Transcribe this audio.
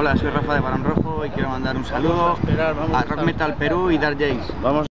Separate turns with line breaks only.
Hola, soy Rafa de Barón Rojo y quiero mandar un saludo a Rock Metal Perú y Dark Jace.
Vamos.